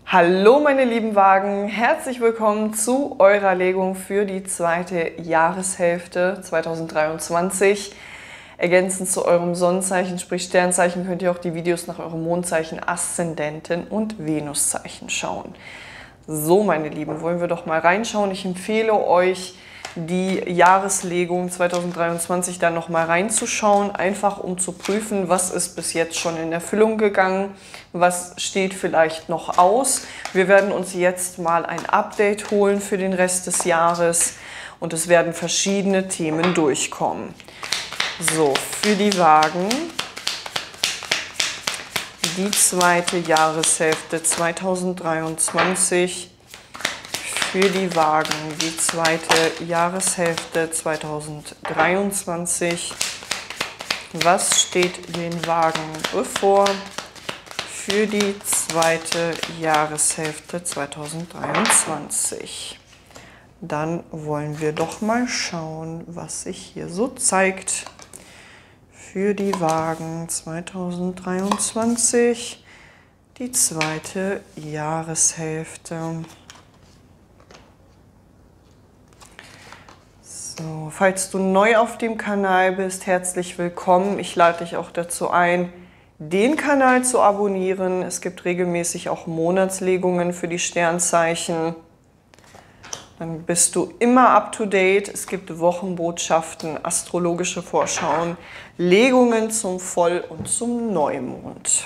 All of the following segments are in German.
Hallo meine lieben Wagen, herzlich willkommen zu eurer Legung für die zweite Jahreshälfte 2023. Ergänzend zu eurem Sonnenzeichen, sprich Sternzeichen, könnt ihr auch die Videos nach eurem Mondzeichen, Aszendenten und Venuszeichen schauen. So meine Lieben, wollen wir doch mal reinschauen. Ich empfehle euch, die Jahreslegung 2023 dann noch mal reinzuschauen, einfach um zu prüfen, was ist bis jetzt schon in Erfüllung gegangen, was steht vielleicht noch aus. Wir werden uns jetzt mal ein Update holen für den Rest des Jahres und es werden verschiedene Themen durchkommen. So, für die Wagen, die zweite Jahreshälfte 2023. Für die Wagen, die zweite Jahreshälfte 2023. Was steht den Wagen bevor für die zweite Jahreshälfte 2023? Dann wollen wir doch mal schauen, was sich hier so zeigt. Für die Wagen 2023, die zweite Jahreshälfte. So, falls du neu auf dem Kanal bist, herzlich willkommen. Ich lade dich auch dazu ein, den Kanal zu abonnieren. Es gibt regelmäßig auch Monatslegungen für die Sternzeichen. Dann bist du immer up to date. Es gibt Wochenbotschaften, astrologische Vorschauen, Legungen zum Voll- und zum Neumond.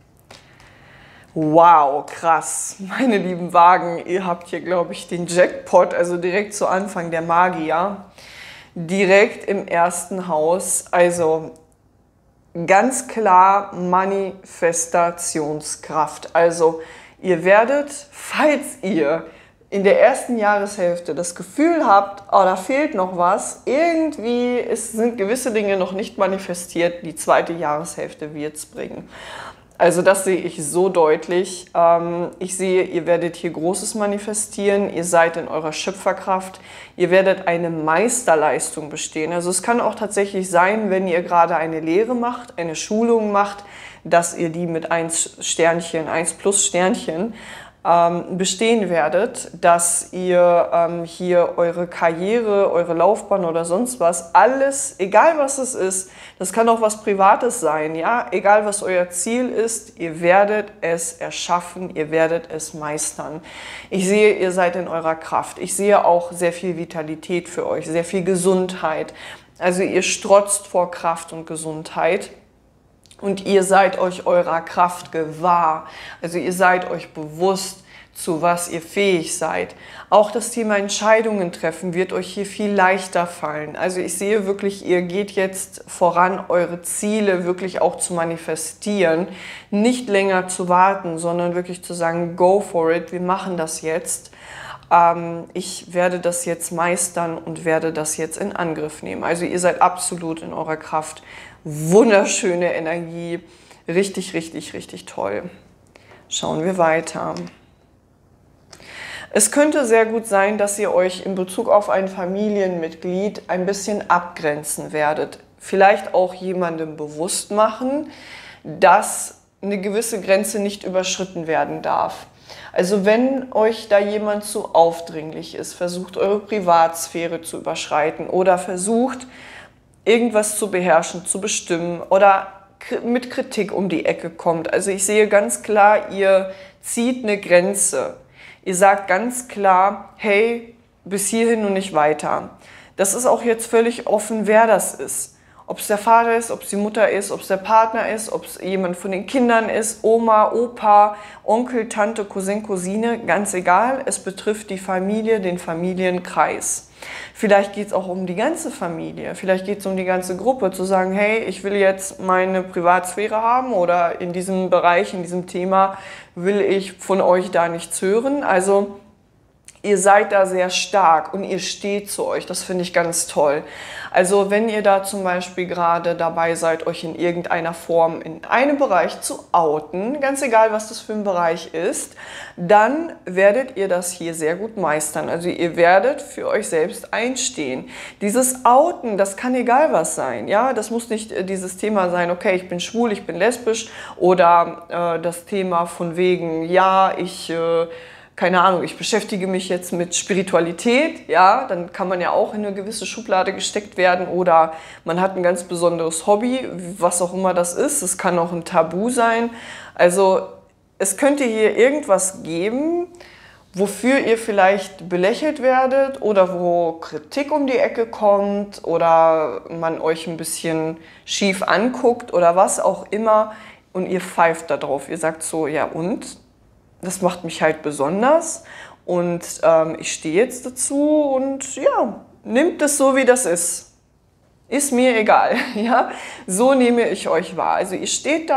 Wow, krass. Meine lieben Wagen, ihr habt hier, glaube ich, den Jackpot, also direkt zu Anfang der Magier. Direkt im ersten Haus, also ganz klar Manifestationskraft. Also ihr werdet, falls ihr in der ersten Jahreshälfte das Gefühl habt, oh, da fehlt noch was, irgendwie sind gewisse Dinge noch nicht manifestiert, die zweite Jahreshälfte wird es bringen. Also das sehe ich so deutlich. Ich sehe, ihr werdet hier Großes manifestieren, ihr seid in eurer Schöpferkraft, ihr werdet eine Meisterleistung bestehen. Also es kann auch tatsächlich sein, wenn ihr gerade eine Lehre macht, eine Schulung macht, dass ihr die mit 1 Sternchen, 1 plus Sternchen bestehen werdet, dass ihr hier eure Karriere, eure Laufbahn oder sonst was, alles, egal was es ist, das kann auch was Privates sein, ja, egal was euer Ziel ist, ihr werdet es erschaffen, ihr werdet es meistern. Ich sehe, ihr seid in eurer Kraft. Ich sehe auch sehr viel Vitalität für euch, sehr viel Gesundheit. Also ihr strotzt vor Kraft und Gesundheit. Und ihr seid euch eurer Kraft gewahr. Also ihr seid euch bewusst, zu was ihr fähig seid. Auch das Thema Entscheidungen treffen wird euch hier viel leichter fallen. Also ich sehe wirklich, ihr geht jetzt voran, eure Ziele wirklich auch zu manifestieren. Nicht länger zu warten, sondern wirklich zu sagen, go for it, wir machen das jetzt. Ich werde das jetzt meistern und werde das jetzt in Angriff nehmen. Also ihr seid absolut in eurer Kraft. Wunderschöne Energie, richtig, richtig, richtig toll. Schauen wir weiter. Es könnte sehr gut sein, dass ihr euch in Bezug auf ein Familienmitglied ein bisschen abgrenzen werdet. Vielleicht auch jemandem bewusst machen, dass eine gewisse Grenze nicht überschritten werden darf. Also wenn euch da jemand zu aufdringlich ist, versucht eure Privatsphäre zu überschreiten oder versucht, irgendwas zu beherrschen, zu bestimmen oder mit Kritik um die Ecke kommt. Also ich sehe ganz klar, ihr zieht eine Grenze. Ihr sagt ganz klar, hey, bis hierhin und nicht weiter. Das ist auch jetzt völlig offen, wer das ist. Ob es der Vater ist, ob es die Mutter ist, ob es der Partner ist, ob es jemand von den Kindern ist, Oma, Opa, Onkel, Tante, Cousin, Cousine, ganz egal. Es betrifft die Familie, den Familienkreis. Vielleicht geht es auch um die ganze Familie, vielleicht geht es um die ganze Gruppe, zu sagen, hey, ich will jetzt meine Privatsphäre haben oder in diesem Bereich, in diesem Thema will ich von euch da nichts hören. Also Ihr seid da sehr stark und ihr steht zu euch. Das finde ich ganz toll. Also wenn ihr da zum Beispiel gerade dabei seid, euch in irgendeiner Form in einem Bereich zu outen, ganz egal, was das für ein Bereich ist, dann werdet ihr das hier sehr gut meistern. Also ihr werdet für euch selbst einstehen. Dieses Outen, das kann egal was sein. Ja, das muss nicht dieses Thema sein, okay, ich bin schwul, ich bin lesbisch, oder das Thema von wegen, ja, keine Ahnung, ich beschäftige mich jetzt mit Spiritualität, ja, dann kann man ja auch in eine gewisse Schublade gesteckt werden, oder man hat ein ganz besonderes Hobby, was auch immer das ist. Es kann auch ein Tabu sein. Also es könnte hier irgendwas geben, wofür ihr vielleicht belächelt werdet oder wo Kritik um die Ecke kommt oder man euch ein bisschen schief anguckt oder was auch immer, und ihr pfeift da drauf. Ihr sagt so, ja und? Das macht mich halt besonders und ich stehe jetzt dazu und ja, nimmt es so, wie das ist. Ist mir egal, ja. So nehme ich euch wahr. Also ihr steht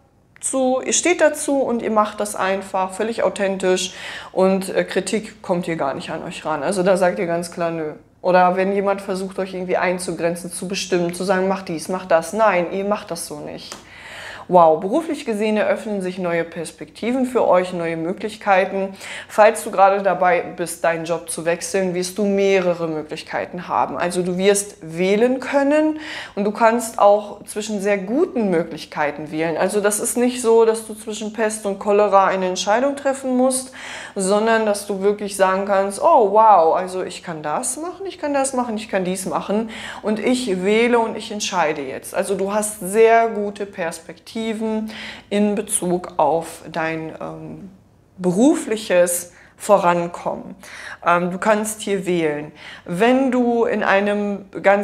dazu und ihr macht das einfach völlig authentisch, und Kritik kommt hier gar nicht an euch ran. Also da sagt ihr ganz klar nö. Oder wenn jemand versucht, euch irgendwie einzugrenzen, zu bestimmen, zu sagen, mach dies, mach das. Nein, ihr macht das so nicht. Wow, beruflich gesehen eröffnen sich neue Perspektiven für euch, neue Möglichkeiten. Falls du gerade dabei bist, deinen Job zu wechseln, wirst du mehrere Möglichkeiten haben. Also du wirst wählen können und du kannst auch zwischen sehr guten Möglichkeiten wählen. Also das ist nicht so, dass du zwischen Pest und Cholera eine Entscheidung treffen musst, sondern dass du wirklich sagen kannst, oh wow, also ich kann das machen, ich kann das machen, ich kann dies machen und ich wähle und ich entscheide jetzt. Also du hast sehr gute Perspektiven in Bezug auf dein berufliches Vorankommen. Du kannst hier wählen. Wenn du in einem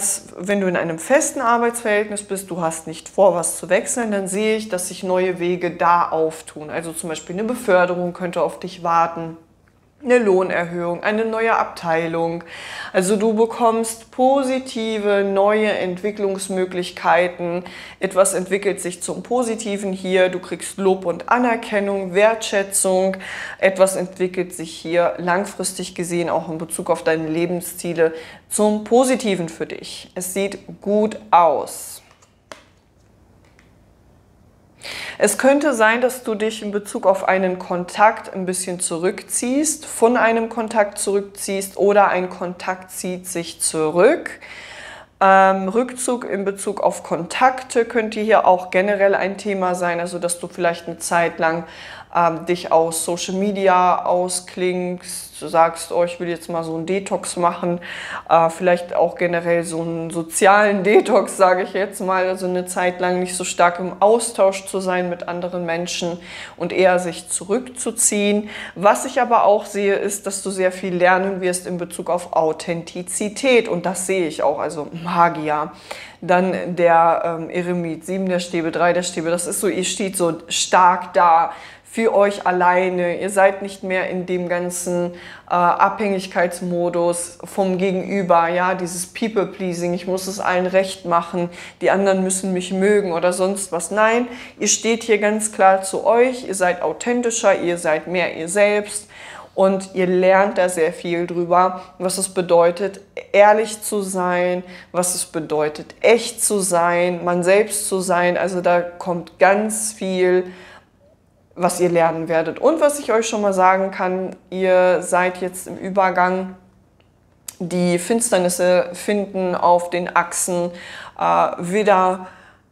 festen Arbeitsverhältnis bist, du hast nicht vor, was zu wechseln, dann sehe ich, dass sich neue Wege da auftun. Also zum Beispiel eine Beförderung könnte auf dich warten. Eine Lohnerhöhung, eine neue Abteilung. Also du bekommst positive, neue Entwicklungsmöglichkeiten. Etwas entwickelt sich zum Positiven hier. Du kriegst Lob und Anerkennung, Wertschätzung. Etwas entwickelt sich hier langfristig gesehen, auch in Bezug auf deine Lebensziele, zum Positiven für dich. Es sieht gut aus. Es könnte sein, dass du dich in Bezug auf einen Kontakt ein bisschen zurückziehst, von einem Kontakt zurückziehst oder ein Kontakt zieht sich zurück. Rückzug in Bezug auf Kontakte könnte hier auch generell ein Thema sein, also dass du vielleicht eine Zeit lang dich aus Social Media ausklingst, du sagst, oh, ich will jetzt mal so einen Detox machen, vielleicht auch generell so einen sozialen Detox, sage ich jetzt mal, also eine Zeit lang nicht so stark im Austausch zu sein mit anderen Menschen und eher sich zurückzuziehen. Was ich aber auch sehe, ist, dass du sehr viel lernen wirst in Bezug auf Authentizität, und das sehe ich auch, also Magier. Dann der Eremit, 7 der Stäbe, 3 der Stäbe, das ist so, ihr steht so stark da für euch alleine. Ihr seid nicht mehr in dem ganzen Abhängigkeitsmodus vom Gegenüber, ja, dieses People-Pleasing, ich muss es allen recht machen, die anderen müssen mich mögen oder sonst was. Nein, ihr steht hier ganz klar zu euch, ihr seid authentischer, ihr seid mehr ihr selbst. Und ihr lernt da sehr viel drüber, was es bedeutet, ehrlich zu sein, was es bedeutet, echt zu sein, man selbst zu sein. Also da kommt ganz viel, was ihr lernen werdet. Und was ich euch schon mal sagen kann, ihr seid jetzt im Übergang. Die Finsternisse finden auf den Achsen wieder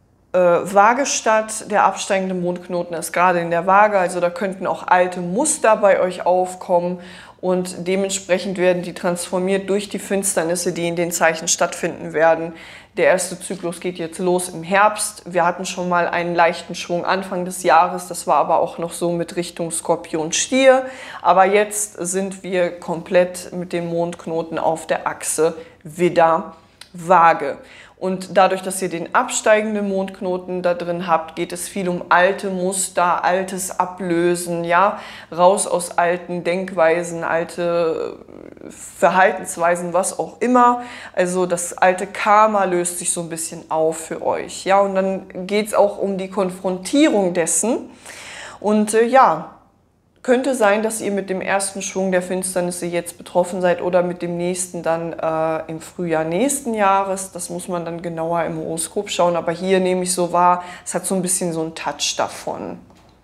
Waage statt. Der absteigende Mondknoten ist gerade in der Waage, also da könnten auch alte Muster bei euch aufkommen und dementsprechend werden die transformiert durch die Finsternisse, die in den Zeichen stattfinden werden. Der erste Zyklus geht jetzt los im Herbst. Wir hatten schon mal einen leichten Schwung Anfang des Jahres, das war aber auch noch so mit Richtung Skorpion-Stier. Aber jetzt sind wir komplett mit dem Mondknoten auf der Achse Widder-Waage. Und dadurch, dass ihr den absteigenden Mondknoten da drin habt, geht es viel um alte Muster, altes Ablösen, ja, raus aus alten Denkweisen, alte Verhaltensweisen, was auch immer. Also das alte Karma löst sich so ein bisschen auf für euch, ja. Und dann geht es auch um die Konfrontierung dessen. Und ja, Könnte sein, dass ihr mit dem ersten Schwung der Finsternisse jetzt betroffen seid oder mit dem nächsten dann im Frühjahr nächsten Jahres. Das muss man dann genauer im Horoskop schauen, aber hier nehme ich so wahr, es hat so ein bisschen so einen Touch davon.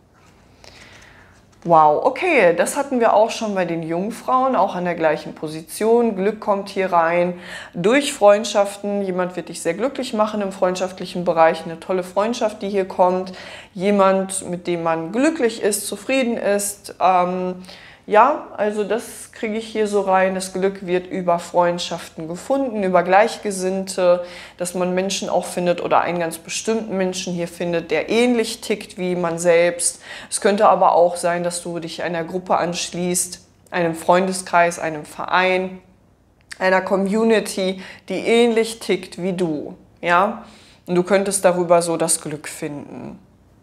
Wow, okay, das hatten wir auch schon bei den Jungfrauen, auch an der gleichen Position. Glück kommt hier rein durch Freundschaften. Jemand wird dich sehr glücklich machen im freundschaftlichen Bereich. Eine tolle Freundschaft, die hier kommt. Jemand, mit dem man glücklich ist, zufrieden ist. Ja, also das kriege ich hier so rein. Das Glück wird über Freundschaften gefunden, über Gleichgesinnte, dass man Menschen auch findet oder einen ganz bestimmten Menschen hier findet, der ähnlich tickt wie man selbst. Es könnte aber auch sein, dass du dich einer Gruppe anschließt, einem Freundeskreis, einem Verein, einer Community, die ähnlich tickt wie du. Ja? Und du könntest darüber so das Glück finden.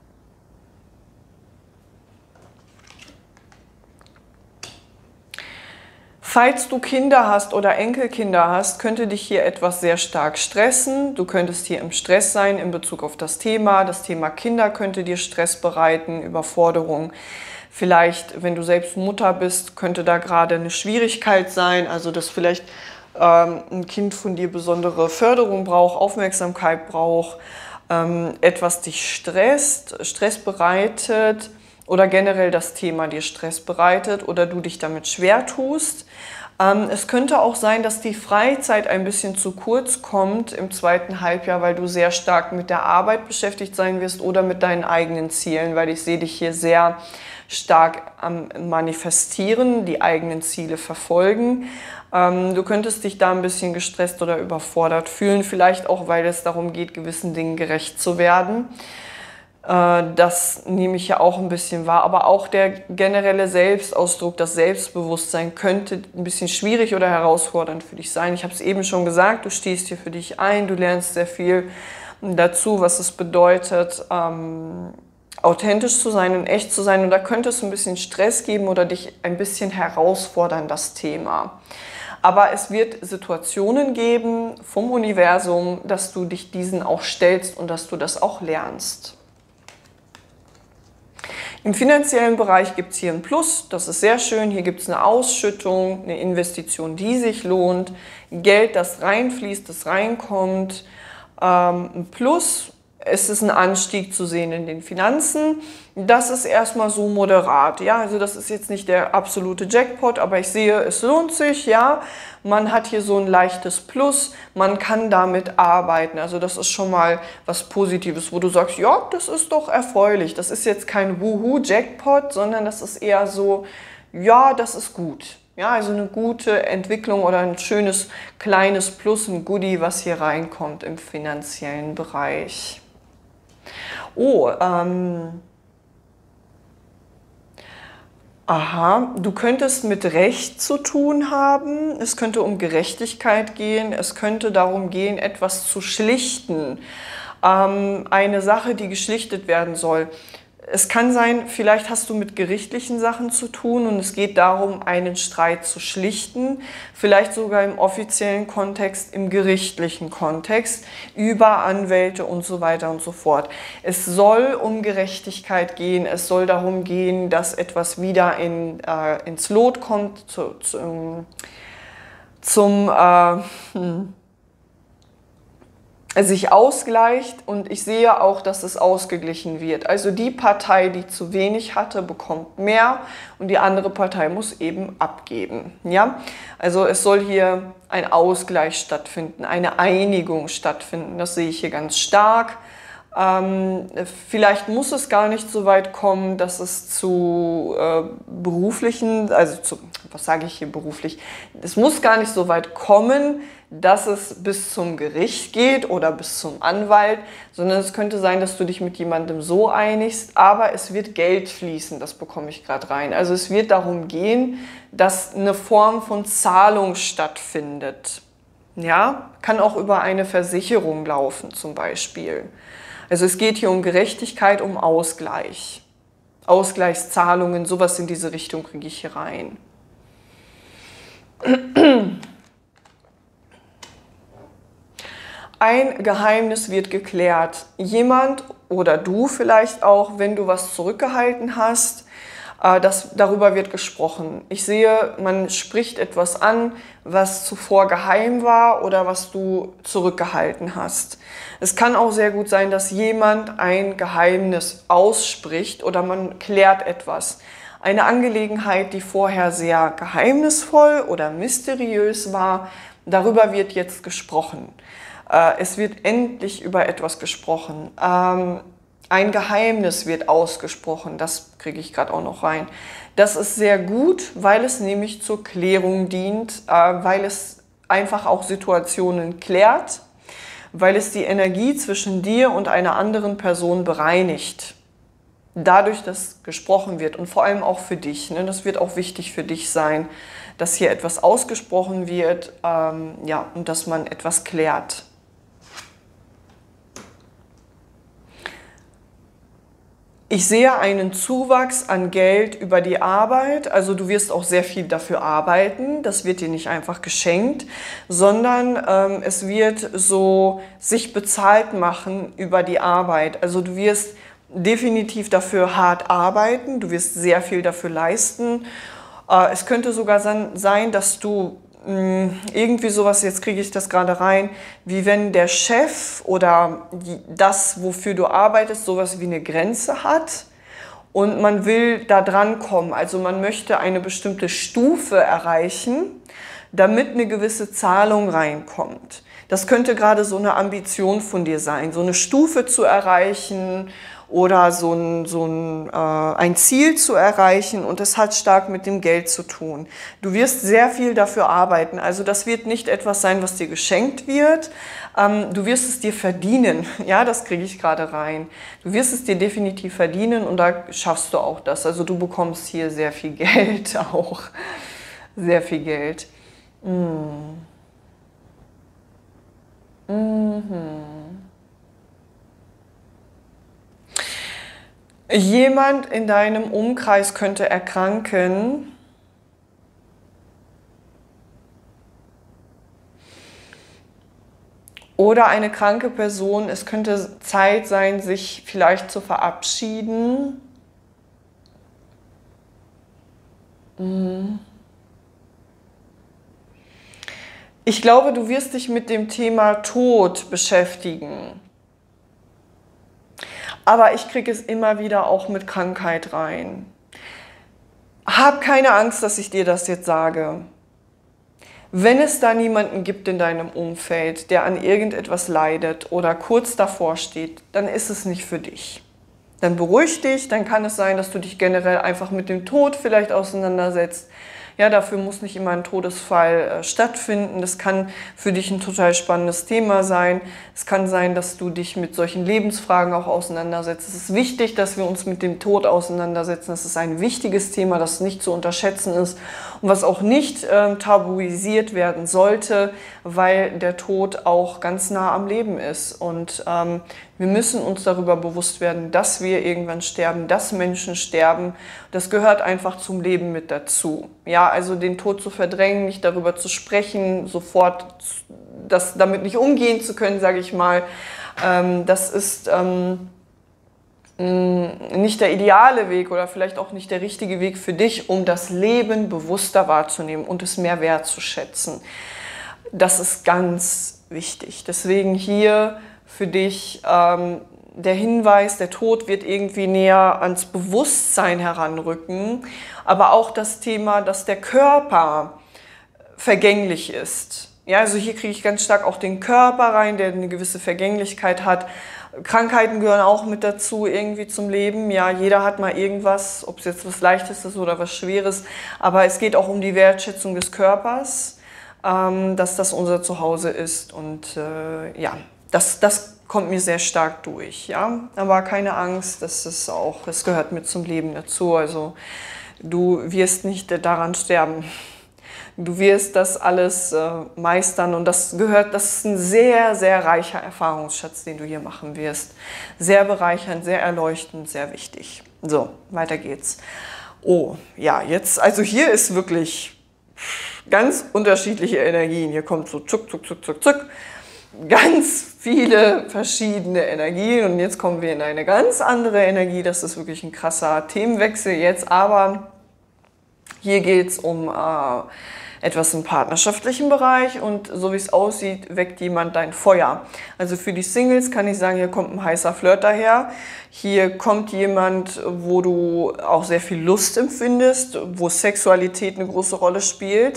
Falls du Kinder hast oder Enkelkinder hast, könnte dich hier etwas sehr stark stressen. Du könntest hier im Stress sein in Bezug auf das Thema. Das Thema Kinder könnte dir Stress bereiten, Überforderung. Vielleicht, wenn du selbst Mutter bist, könnte da gerade eine Schwierigkeit sein. Also, dass vielleicht ein Kind von dir besondere Förderung braucht, Aufmerksamkeit braucht, etwas dich stresst, Stress bereitet. Oder generell das Thema dir Stress bereitet oder du dich damit schwer tust. Es könnte auch sein, dass die Freizeit ein bisschen zu kurz kommt im zweiten Halbjahr, weil du sehr stark mit der Arbeit beschäftigt sein wirst oder mit deinen eigenen Zielen, weil ich sehe dich hier sehr stark am Manifestieren, die eigenen Ziele verfolgen. Du könntest dich da ein bisschen gestresst oder überfordert fühlen, vielleicht auch, weil es darum geht, gewissen Dingen gerecht zu werden. Das nehme ich ja auch ein bisschen wahr, aber auch der generelle Selbstausdruck, das Selbstbewusstsein könnte ein bisschen schwierig oder herausfordernd für dich sein. Ich habe es eben schon gesagt, du stehst hier für dich ein, du lernst sehr viel dazu, was es bedeutet, authentisch zu sein und echt zu sein. Und da könnte es ein bisschen Stress geben oder dich ein bisschen herausfordern, das Thema. Aber es wird Situationen geben vom Universum, dass du dich diesen auch stellst und dass du das auch lernst. Im finanziellen Bereich gibt es hier ein Plus, das ist sehr schön. Hier gibt es eine Ausschüttung, eine Investition, die sich lohnt, Geld, das reinfließt, das reinkommt. Ein Plus, es ist ein Anstieg zu sehen in den Finanzen. Das ist erstmal so moderat. Ja, also das ist jetzt nicht der absolute Jackpot, aber ich sehe, es lohnt sich. Ja, man hat hier so ein leichtes Plus, man kann damit arbeiten. Also das ist schon mal was Positives, wo du sagst, ja, das ist doch erfreulich. Das ist jetzt kein Wuhu-Jackpot, sondern das ist eher so, ja, das ist gut. Ja, also eine gute Entwicklung oder ein schönes kleines Plus, ein Goodie, was hier reinkommt im finanziellen Bereich. Oh, aha, du könntest mit Recht zu tun haben, es könnte um Gerechtigkeit gehen, es könnte darum gehen, etwas zu schlichten, eine Sache, die geschlichtet werden soll. Es kann sein, vielleicht hast du mit gerichtlichen Sachen zu tun und es geht darum, einen Streit zu schlichten, vielleicht sogar im offiziellen Kontext, im gerichtlichen Kontext, über Anwälte und so weiter und so fort. Es soll um Gerechtigkeit gehen, es soll darum gehen, dass etwas wieder ins Lot kommt, sich ausgleicht und ich sehe auch, dass es ausgeglichen wird. Also die Partei, die zu wenig hatte, bekommt mehr und die andere Partei muss eben abgeben. Ja? Also es soll hier ein Ausgleich stattfinden, eine Einigung stattfinden. Das sehe ich hier ganz stark. Vielleicht muss es gar nicht so weit kommen, dass es zu beruflichen, was sage ich hier beruflich? Es muss gar nicht so weit kommen, dass es bis zum Gericht geht oder bis zum Anwalt, sondern es könnte sein, dass du dich mit jemandem so einigst, aber es wird Geld fließen, das bekomme ich gerade rein. Also es wird darum gehen, dass eine Form von Zahlung stattfindet. Ja, kann auch über eine Versicherung laufen zum Beispiel. Also es geht hier um Gerechtigkeit, um Ausgleich. Ausgleichszahlungen, sowas in diese Richtung kriege ich hier rein. Ein Geheimnis wird geklärt. Jemand oder du vielleicht auch, wenn du was zurückgehalten hast, Darüber wird gesprochen. Ich sehe, man spricht etwas an, was zuvor geheim war oder was du zurückgehalten hast. Es kann auch sehr gut sein, dass jemand ein Geheimnis ausspricht oder man klärt etwas. Eine Angelegenheit, die vorher sehr geheimnisvoll oder mysteriös war, darüber wird jetzt gesprochen. Es wird endlich über etwas gesprochen. Ein Geheimnis wird ausgesprochen, das kriege ich gerade auch noch rein. Das ist sehr gut, weil es nämlich zur Klärung dient, weil es einfach auch Situationen klärt, weil es die Energie zwischen dir und einer anderen Person bereinigt. Dadurch, dass gesprochen wird und vor allem auch für dich. Ne? Das wird auch wichtig für dich sein, dass hier etwas ausgesprochen wird, ja, und dass man etwas klärt. Ich sehe einen Zuwachs an Geld über die Arbeit, also du wirst auch sehr viel dafür arbeiten, das wird dir nicht einfach geschenkt, sondern es wird so sich bezahlt machen über die Arbeit. Also du wirst definitiv dafür hart arbeiten, du wirst sehr viel dafür leisten. Es könnte sogar sein, dass du irgendwie sowas, jetzt kriege ich das gerade rein, wie wenn der Chef oder das, wofür du arbeitest, sowas wie eine Grenze hat und man will da dran kommen. Also man möchte eine bestimmte Stufe erreichen, damit eine gewisse Zahlung reinkommt. Das könnte gerade so eine Ambition von dir sein, so eine Stufe zu erreichen oder ein Ziel zu erreichen, und das hat stark mit dem Geld zu tun. Du wirst sehr viel dafür arbeiten, also das wird nicht etwas sein, was dir geschenkt wird, du wirst es dir verdienen, ja, das kriege ich gerade rein. Du wirst es dir definitiv verdienen und da schaffst du auch das, also du bekommst hier sehr viel Geld auch, sehr viel Geld. Jemand in deinem Umkreis könnte erkranken. Oder eine kranke Person, es könnte Zeit sein, sich vielleicht zu verabschieden. Ich glaube, du wirst dich mit dem Thema Tod beschäftigen. Aber ich kriege es immer wieder auch mit Krankheit rein. Hab keine Angst, dass ich dir das jetzt sage. Wenn es da niemanden gibt in deinem Umfeld, der an irgendetwas leidet oder kurz davor steht, dann ist es nicht für dich. Dann beruhig dich, dann kann es sein, dass du dich generell einfach mit dem Tod vielleicht auseinandersetzt. Ja, dafür muss nicht immer ein Todesfall stattfinden. Das kann für dich ein total spannendes Thema sein. Es kann sein, dass du dich mit solchen Lebensfragen auch auseinandersetzt. Es ist wichtig, dass wir uns mit dem Tod auseinandersetzen. Es ist ein wichtiges Thema, das nicht zu unterschätzen ist und was auch nicht tabuisiert werden sollte, weil der Tod auch ganz nah am Leben ist. Und wir müssen uns darüber bewusst werden, dass wir irgendwann sterben, dass Menschen sterben. Das gehört einfach zum Leben mit dazu. Ja, also den Tod zu verdrängen, nicht darüber zu sprechen, sofort damit nicht umgehen zu können, sage ich mal, das ist nicht der ideale Weg oder vielleicht auch nicht der richtige Weg für dich, um das Leben bewusster wahrzunehmen und es mehr wertzuschätzen. Das ist ganz wichtig. Deswegen hier für dich der Hinweis, der Tod wird irgendwie näher ans Bewusstsein heranrücken, aber auch das Thema, dass der Körper vergänglich ist. Ja, also hier kriege ich ganz stark auch den Körper rein, der eine gewisse Vergänglichkeit hat. Krankheiten gehören auch mit dazu, irgendwie zum Leben. Ja, jeder hat mal irgendwas, ob es jetzt was Leichtes ist oder was Schweres, aber es geht auch um die Wertschätzung des Körpers, dass das unser Zuhause ist, und ja, das kommt mir sehr stark durch, ja, aber keine Angst, das gehört mit zum Leben dazu, also du wirst nicht daran sterben, du wirst das alles meistern, und das ist ein sehr, sehr reicher Erfahrungsschatz, den du hier machen wirst, sehr bereichernd, sehr erleuchtend, sehr wichtig. So, weiter geht's. Oh, ja, jetzt, also hier ist wirklich ganz unterschiedliche Energien, hier kommt so zuck, zuck, zuck, zuck, zuck. ganz viele verschiedene Energien und jetzt kommen wir in eine ganz andere Energie. Das ist wirklich ein krasser Themenwechsel jetzt, aber hier geht es um etwas im partnerschaftlichen Bereich und so wie es aussieht, weckt jemand dein Feuer. Also für die Singles kann ich sagen, hier kommt ein heißer Flirt daher. Hier kommt jemand, wo du auch sehr viel Lust empfindest, wo Sexualität eine große Rolle spielt.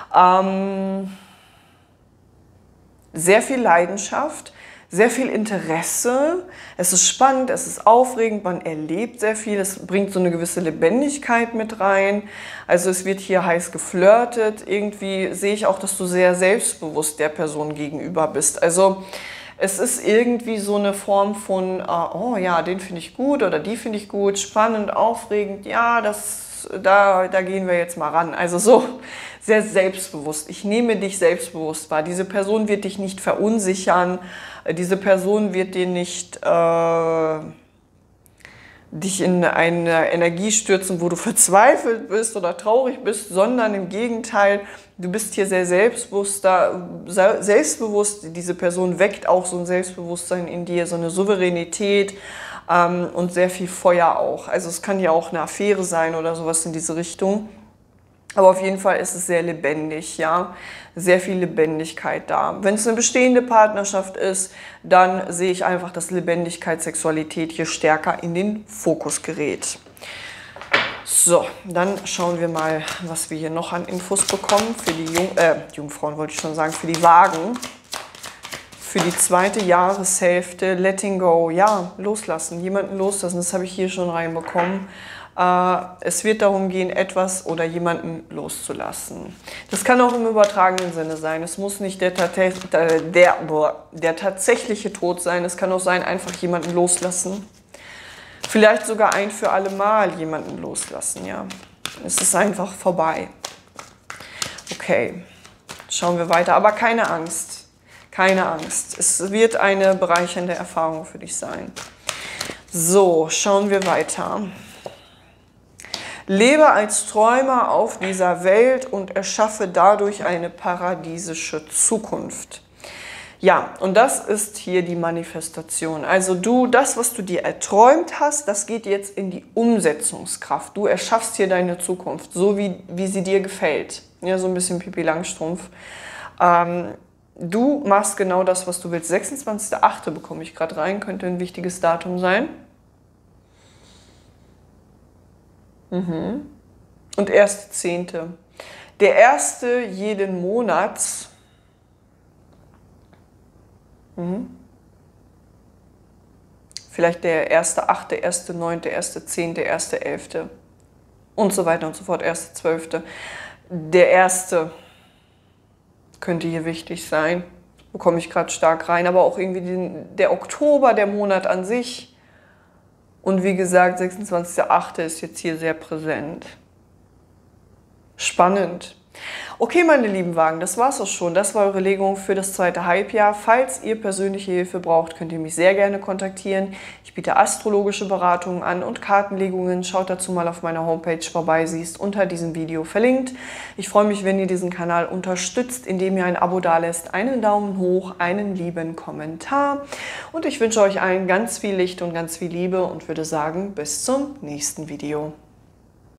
Sehr viel Leidenschaft, sehr viel Interesse. Es ist spannend, es ist aufregend, man erlebt sehr viel. Es bringt so eine gewisse Lebendigkeit mit rein. Also es wird hier heiß geflirtet. Irgendwie sehe ich auch, dass du sehr selbstbewusst der Person gegenüber bist. Also es ist irgendwie so eine Form von, oh ja, den finde ich gut oder die finde ich gut, spannend, aufregend, ja, da gehen wir jetzt mal ran. Also so sehr selbstbewusst. Ich nehme dich selbstbewusst wahr. Diese Person wird dich nicht verunsichern. Diese Person wird dir nicht dich in eine Energie stürzen, wo du verzweifelt bist oder traurig bist, sondern im Gegenteil, du bist hier sehr selbstbewusst. Diese Person weckt auch so ein Selbstbewusstsein in dir, so eine Souveränität und sehr viel Feuer auch. Also es kann ja auch eine Affäre sein oder sowas in diese Richtung. Aber auf jeden Fall ist es sehr lebendig, ja, sehr viel Lebendigkeit da. Wenn es eine bestehende Partnerschaft ist, dann sehe ich einfach, dass Lebendigkeit, Sexualität hier stärker in den Fokus gerät. So, dann schauen wir mal, was wir hier noch an Infos bekommen für die Jungfrauen, wollte ich schon sagen, für die Wagen. Für die zweite Jahreshälfte, letting go, ja, loslassen, jemanden loslassen, das habe ich hier schon reinbekommen. Es wird darum gehen, etwas oder jemanden loszulassen. Das kann auch im übertragenen Sinne sein. Es muss nicht der tatsächliche Tod sein. Es kann auch sein, einfach jemanden loslassen. Vielleicht sogar ein für alle Mal jemanden loslassen. Ja, es ist einfach vorbei. Okay, schauen wir weiter. Aber keine Angst. Keine Angst. Es wird eine bereichernde Erfahrung für dich sein. So, schauen wir weiter. Lebe als Träumer auf dieser Welt und erschaffe dadurch eine paradiesische Zukunft. Ja, und das ist hier die Manifestation. Also das, was du dir erträumt hast, das geht jetzt in die Umsetzungskraft. Du erschaffst hier deine Zukunft, so wie sie dir gefällt. Ja, so ein bisschen Pippi Langstrumpf. Du machst genau das, was du willst. 26.08. bekomme ich gerade rein, könnte ein wichtiges Datum sein. Und 1.10. Der erste jeden Monats. Vielleicht der 1.8., 1.9., 1.10., 1.11. und so weiter und so fort, 1.12. Der erste könnte hier wichtig sein. Bekomme ich gerade stark rein, aber auch irgendwie der Oktober, der Monat an sich. Und wie gesagt, 26.08. ist jetzt hier sehr präsent. Spannend. Okay, meine lieben Wagen, das war's auch schon. Das war eure Legung für das zweite Halbjahr. Falls ihr persönliche Hilfe braucht, könnt ihr mich sehr gerne kontaktieren. Ich biete astrologische Beratungen an und Kartenlegungen. Schaut dazu mal auf meiner Homepage vorbei. Sie ist unter diesem Video verlinkt. Ich freue mich, wenn ihr diesen Kanal unterstützt, indem ihr ein Abo dalässt, einen Daumen hoch, einen lieben Kommentar. Und ich wünsche euch allen ganz viel Licht und ganz viel Liebe und würde sagen, bis zum nächsten Video.